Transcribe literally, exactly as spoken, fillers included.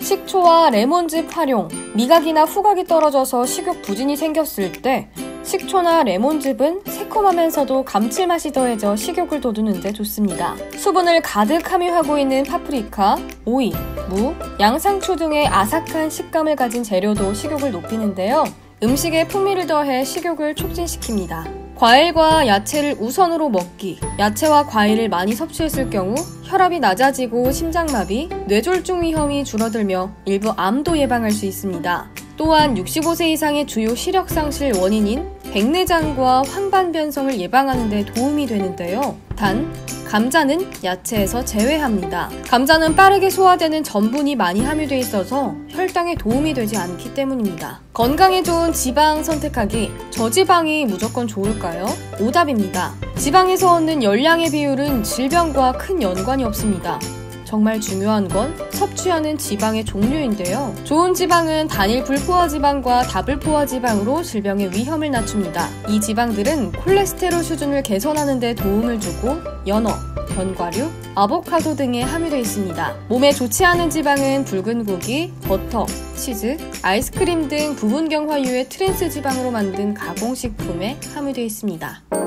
식초와 레몬즙 활용, 미각이나 후각이 떨어져서 식욕 부진이 생겼을 때 식초나 레몬즙은 새콤하면서도 감칠맛이 더해져 식욕을 돋우는 데 좋습니다. 수분을 가득 함유하고 있는 파프리카, 오이, 무, 양상추 등의 아삭한 식감을 가진 재료도 식욕을 높이는데요. 음식에 풍미를 더해 식욕을 촉진시킵니다. 과일과 야채를 우선으로 먹기. 야채와 과일을 많이 섭취했을 경우 혈압이 낮아지고 심장마비, 뇌졸중 위험이 줄어들며 일부 암도 예방할 수 있습니다. 또한 육십오 세 이상의 주요 시력 상실 원인인 백내장과 황반변성을 예방하는 데 도움이 되는데요. 단, 감자는 야채에서 제외합니다. 감자는 빠르게 소화되는 전분이 많이 함유돼 있어서 혈당에 도움이 되지 않기 때문입니다. 건강에 좋은 지방 선택하기, 저지방이 무조건 좋을까요? 오답입니다. 지방에서 얻는 열량의 비율은 질병과 큰 연관이 없습니다. 정말 중요한 건 섭취하는 지방의 종류인데요. 좋은 지방은 단일 불포화 지방과 다불포화 지방으로 질병의 위험을 낮춥니다. 이 지방들은 콜레스테롤 수준을 개선하는 데 도움을 주고 연어, 견과류, 아보카도 등에 함유되어 있습니다. 몸에 좋지 않은 지방은 붉은 고기, 버터, 치즈, 아이스크림 등 부분경 화유의 트랜스 지방으로 만든 가공식품에 함유되어 있습니다.